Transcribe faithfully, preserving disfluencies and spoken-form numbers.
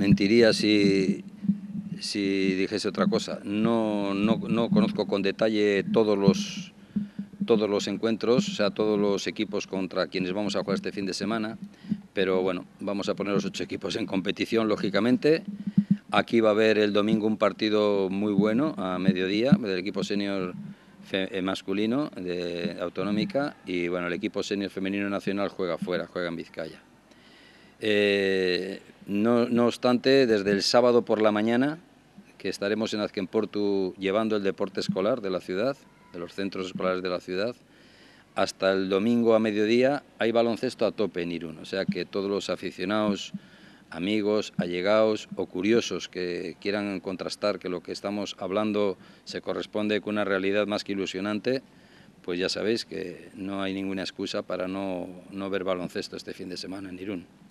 mentiría si, si dijese otra cosa. No, no, no conozco con detalle todos los, todos los encuentros, o sea, todos los equipos contra quienes vamos a jugar este fin de semana, pero bueno, vamos a poner los ocho equipos en competición, lógicamente. Aquí va a haber el domingo un partido muy bueno a mediodía del equipo senior masculino de Autonómica, y bueno, el equipo senior femenino nacional juega fuera, juega en Vizcaya. Eh, no, no obstante, desde el sábado por la mañana, que estaremos en Azkenportu llevando el deporte escolar de la ciudad, de los centros escolares de la ciudad, hasta el domingo a mediodía hay baloncesto a tope en Irún, o sea que todos los aficionados, amigos, allegados o curiosos que quieran contrastar que lo que estamos hablando se corresponde con una realidad más que ilusionante, pues ya sabéis que no hay ninguna excusa para no, no ver baloncesto este fin de semana en Irún.